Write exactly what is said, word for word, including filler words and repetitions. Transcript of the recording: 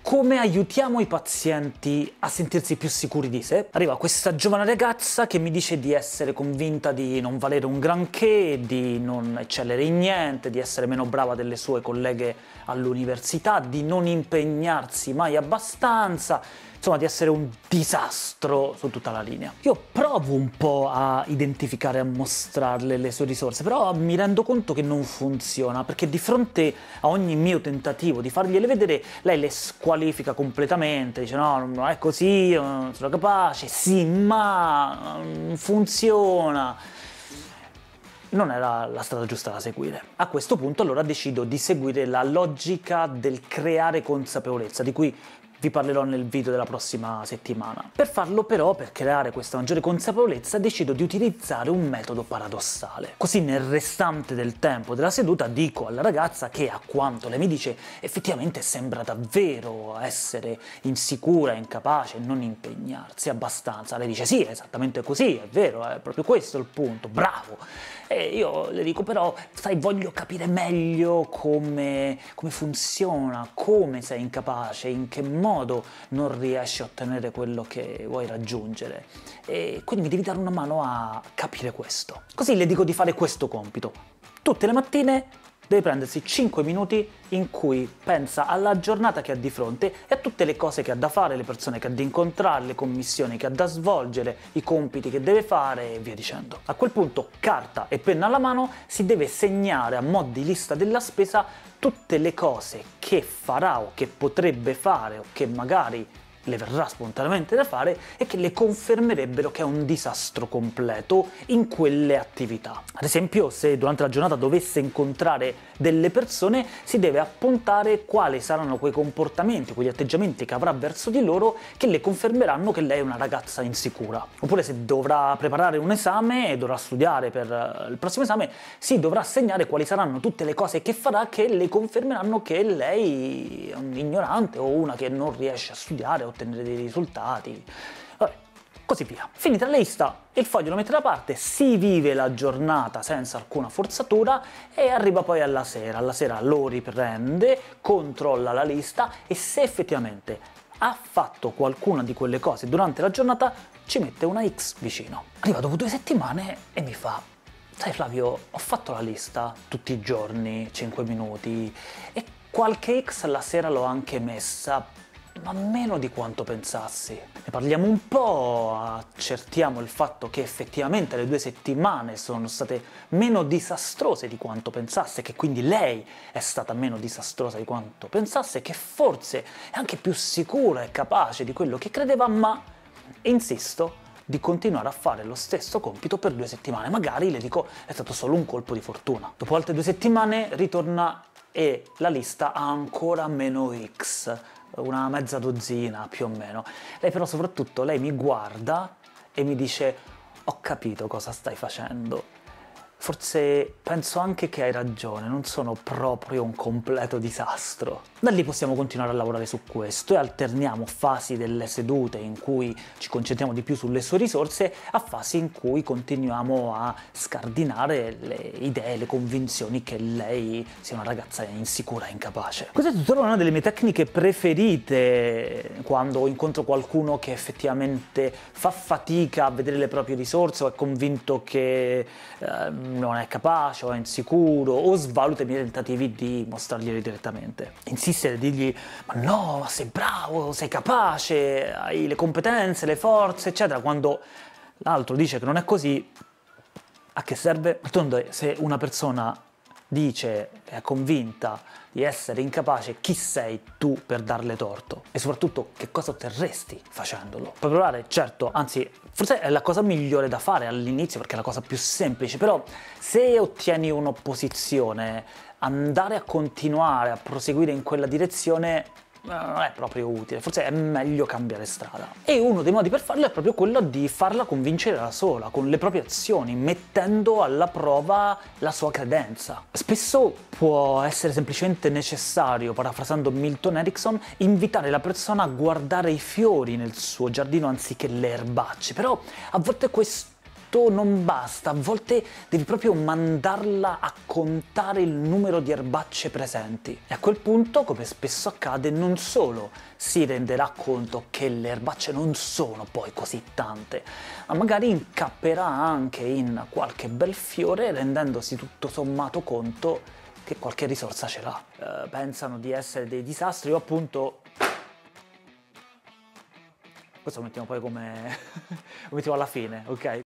come aiutiamo i pazienti a sentirsi più sicuri di sé? Arriva questa giovane ragazza che mi dice di essere convinta di non valere un granché, di non eccellere in niente, di essere meno brava delle sue colleghe all'università, di non impegnarsi mai abbastanza, insomma di essere un disastro su tutta la linea. Io provo un po' a identificare, a mostrarle le sue risorse, però mi rendo conto che non funziona, perché di fronte a ogni mio tentativo di fargliele vedere, lei le squalifica completamente, dice no, non è così, non sono capace, sì, ma non funziona. Non era la strada giusta da seguire. A questo punto allora decido di seguire la logica del creare consapevolezza, di cui vi parlerò nel video della prossima settimana. Per farlo però, per creare questa maggiore consapevolezza, decido di utilizzare un metodo paradossale. Così nel restante del tempo della seduta dico alla ragazza che, a quanto lei mi dice, effettivamente sembra davvero essere insicura, incapace, non impegnarsi abbastanza. Lei dice sì, è esattamente così, è vero, è proprio questo il punto, bravo! E io le dico però, sai, voglio capire meglio come, come funziona, come sei incapace, in che modo non riesci a ottenere quello che vuoi raggiungere. E quindi mi devi dare una mano a capire questo. Così le dico di fare questo compito. Tutte le mattine deve prendersi cinque minuti in cui pensa alla giornata che ha di fronte e a tutte le cose che ha da fare, le persone che ha da incontrare, le commissioni che ha da svolgere, i compiti che deve fare e via dicendo. A quel punto, carta e penna alla mano, si deve segnare a mo' di lista della spesa tutte le cose che farà o che potrebbe fare o che magari le verrà spontaneamente da fare e che le confermerebbero che è un disastro completo in quelle attività. Ad esempio, se durante la giornata dovesse incontrare delle persone, si deve appuntare quali saranno quei comportamenti, quegli atteggiamenti che avrà verso di loro che le confermeranno che lei è una ragazza insicura. Oppure se dovrà preparare un esame e dovrà studiare per il prossimo esame, si dovrà segnare quali saranno tutte le cose che farà che le confermeranno che lei è un ignorante o una che non riesce a studiare o ottenere dei risultati, vabbè, così via. Finita la lista, il foglio lo mette da parte, si vive la giornata senza alcuna forzatura e arriva poi alla sera. Alla sera lo riprende, controlla la lista e se effettivamente ha fatto qualcuna di quelle cose durante la giornata, ci mette una X vicino. Arriva dopo due settimane e mi fa: sai Flavio, ho fatto la lista tutti i giorni, cinque minuti, e qualche X la sera l'ho anche messa, ma meno di quanto pensassi. Ne parliamo un po', accertiamo il fatto che effettivamente le due settimane sono state meno disastrose di quanto pensasse, che quindi lei è stata meno disastrosa di quanto pensasse, che forse è anche più sicura e capace di quello che credeva, ma insisto di continuare a fare lo stesso compito per due settimane. Magari, le dico, è stato solo un colpo di fortuna. Dopo altre due settimane ritorna e la lista ha ancora meno X, una mezza dozzina più o meno. Lei però soprattutto, lei mi guarda e mi dice: ho capito cosa stai facendo. Forse penso anche che hai ragione, non sono proprio un completo disastro. Da lì possiamo continuare a lavorare su questo e alterniamo fasi delle sedute in cui ci concentriamo di più sulle sue risorse a fasi in cui continuiamo a scardinare le idee, le convinzioni che lei sia una ragazza insicura e incapace. Questa è tuttora una delle mie tecniche preferite quando incontro qualcuno che effettivamente fa fatica a vedere le proprie risorse o è convinto che eh, non è capace o è insicuro o svaluta i miei tentativi di mostrarglieli direttamente. Insistere, dirgli: ma no, sei bravo, sei capace, hai le competenze, le forze, eccetera, quando l'altro dice che non è così, a che serve? D'altronde, se una persona dice, è convinta di essere incapace, chi sei tu per darle torto? E soprattutto, che cosa otterresti facendolo? Puoi provare, certo, anzi, forse è la cosa migliore da fare all'inizio perché è la cosa più semplice, però se ottieni un'opposizione, andare a continuare a proseguire in quella direzione non è proprio utile, forse è meglio cambiare strada. E uno dei modi per farlo è proprio quello di farla convincere da sola, con le proprie azioni, mettendo alla prova la sua credenza. Spesso può essere semplicemente necessario, parafrasando Milton Erickson, invitare la persona a guardare i fiori nel suo giardino anziché le erbacce, però a volte questo questo non basta, a volte devi proprio mandarla a contare il numero di erbacce presenti. E a quel punto, come spesso accade, non solo si renderà conto che le erbacce non sono poi così tante, ma magari incapperà anche in qualche bel fiore, rendendosi tutto sommato conto che qualche risorsa ce l'ha. Uh, pensano di essere dei disastri, o appunto... Questo lo mettiamo poi come... lo mettiamo alla fine, ok?